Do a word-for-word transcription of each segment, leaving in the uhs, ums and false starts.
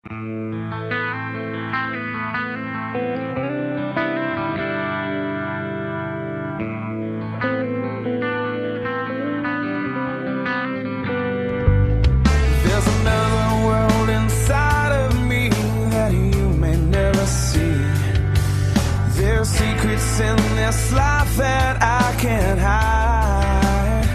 There's another world inside of me that you may never see. There's secrets in this life that I can't hide.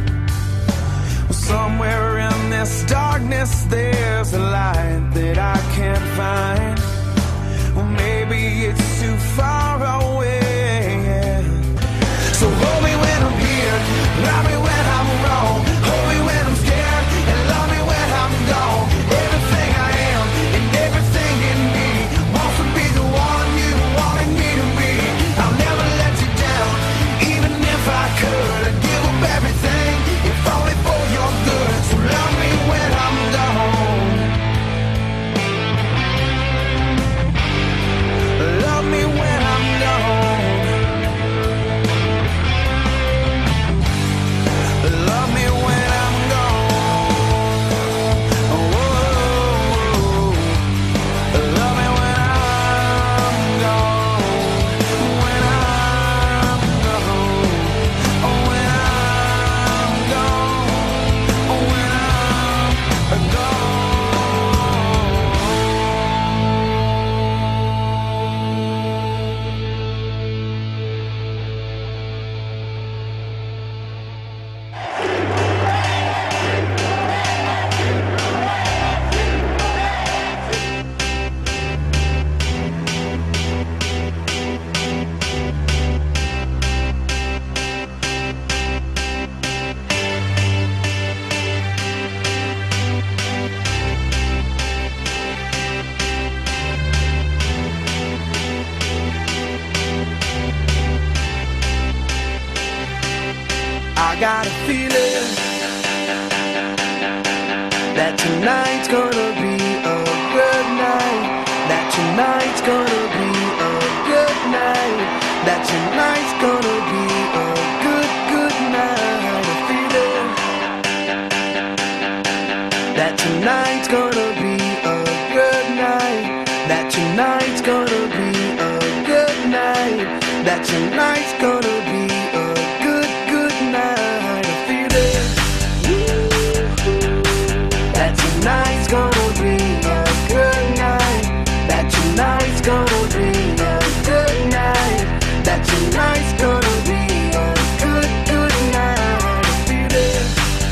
Somewhere in this darkness there's a light that I can't find. Well, maybe it's too far away. So hold me when I'm here, love me when I'm wrong, hold me when I'm scared, and love me when I'm gone. Everything I am and everything in me wants to be the one you wanted me to be. I'll never let you down, even if I could. I'd give up everything, if only for your good. So love me when I'm gone. Love me when I'm gone. Love me when I'm gone. Whoa. Love me when I'm gone. When I'm gone. When I'm gone. When I'm gone. I got a feeling that tonight's gonna be a good night. That tonight's gonna be a good night. That tonight's gonna be a good, good night. A feeling that tonight's gonna be a good night. That tonight's gonna be a good night. That tonight's gonna be a good, good night. A feeling that tonight's gonna be a good night. That tonight's gonna be a good night. That tonight's gonna be a good, good night. A feeling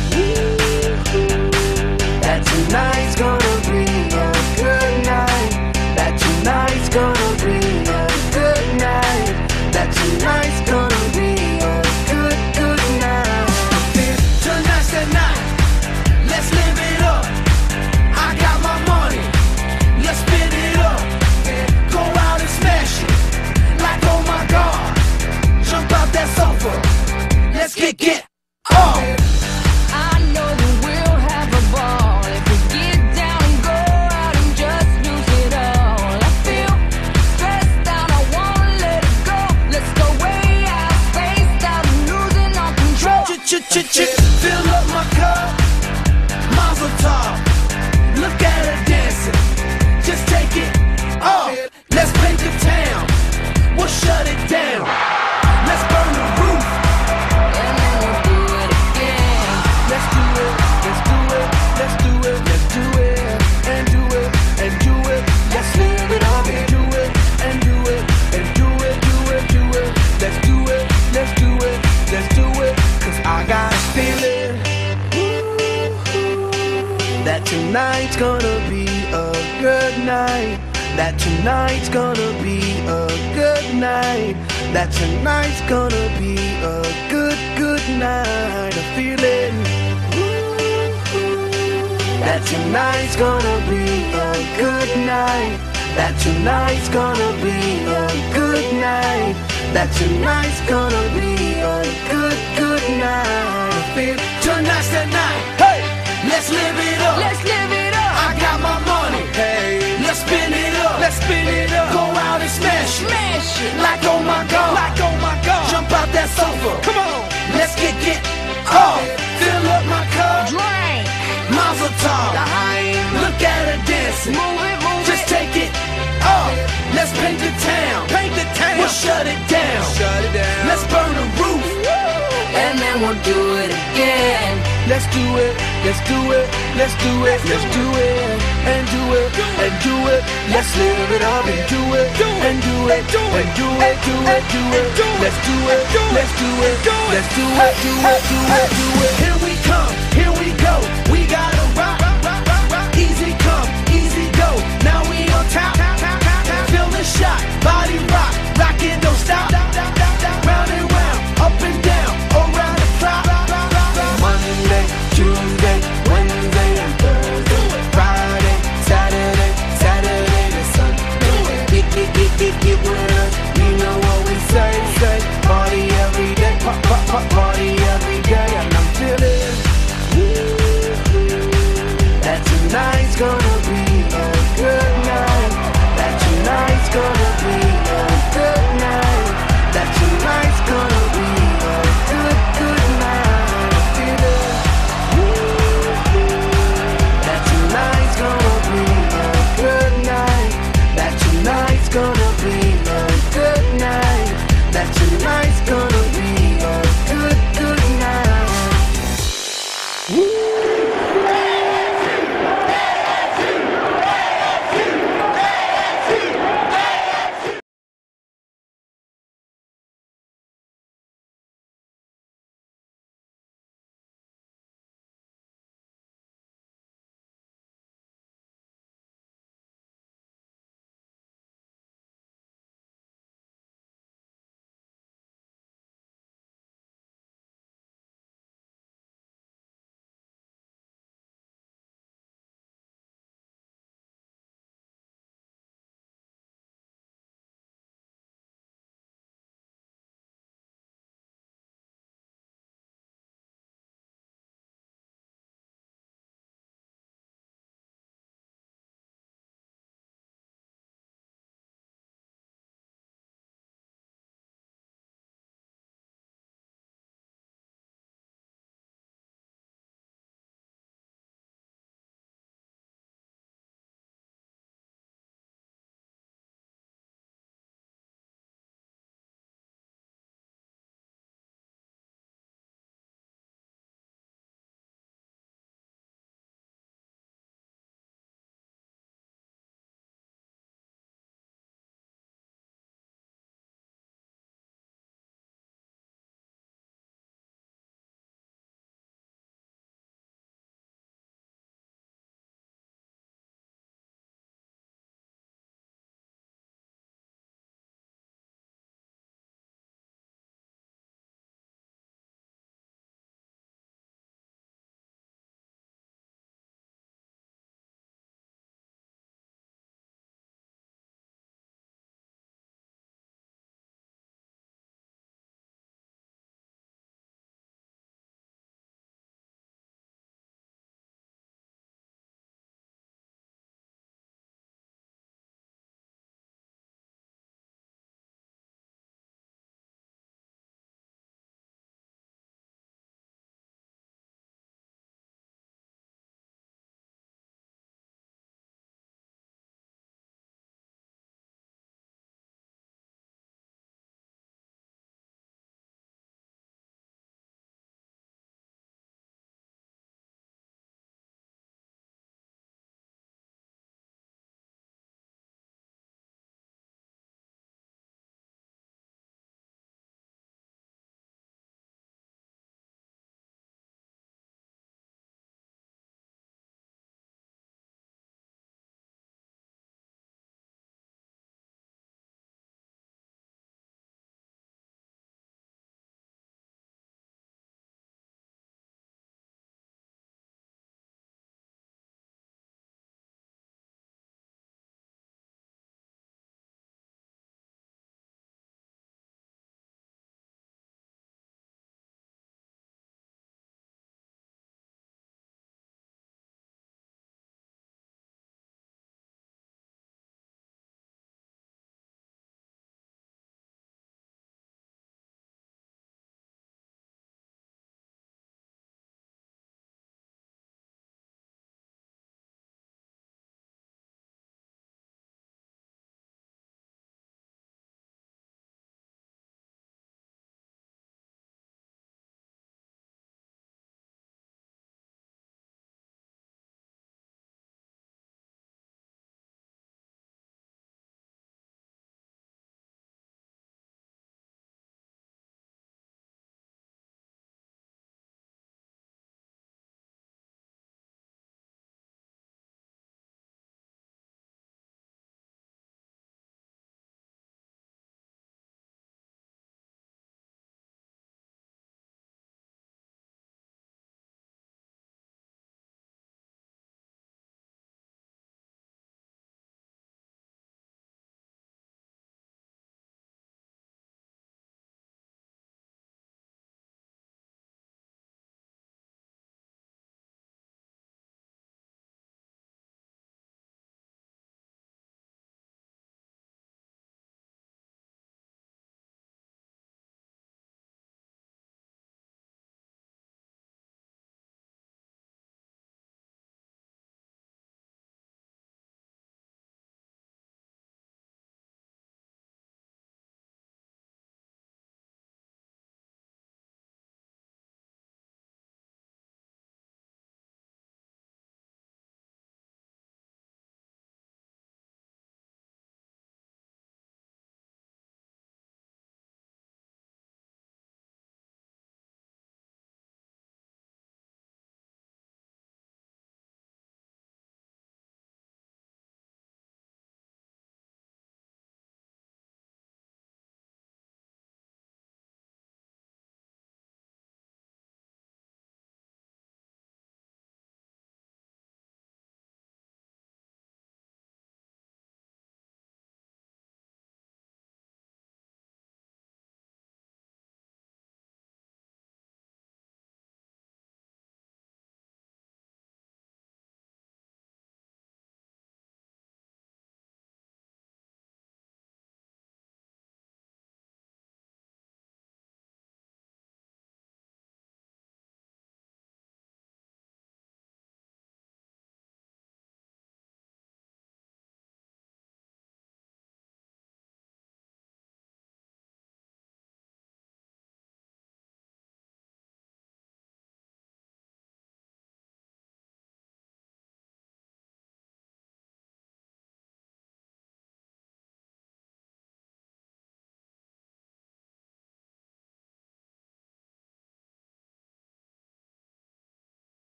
that tonight's gonna be a good night. That tonight's gonna be a good night. That tonight's gonna be a good, good night. Tonight's the night, let's live it up. I got my money, let's spin it up. Go out and smash it, like oh my God. Jump out that sofa, let's get get on. I know that we'll have a ball if we get down and go out and just lose it all. I feel stressed out, I wanna let it go. Let's go way out, spaced out, and losing all control. Ch-ch-ch-ch, fill up my cup, mazel tov. Look at her dancing, just take it off. Let's paint the town, we'll shut it down. Let's burn the roof, And then we'll do it again. let's do it, let's do it, let's do it, let's do it, and do it, and do it. Let's live it up and do it, and do it, and do it, do it, do it. Let's do it, let's do it, let's do it. Cause I got a feeling that tonight's gonna be a good night. That tonight's gonna be a good night. That tonight's gonna be a good, good night. A feeling that tonight's gonna be a good night. That tonight's gonna be a good night. That tonight's gonna be a good, good night. I feel tonight's the night. Hey, let's live it up. Let's live it up. I got my money. Hey, let's spin it up. Let's spin it up. Go out and smash it. Smash it. Like oh my God. Like oh my God. Jump out that sofa. Come on. Let's get get off. Fill up my cup. Drink. Mazel tov. Daheim. Look at her dancing. Move it let's do it, let's do it, let's do it, let's do it, and do it, and do it, let's live it up and do it, and do it, and do it, do it, do it, let's do it, let's do it, let's do it, do it, do it, do it, here we come,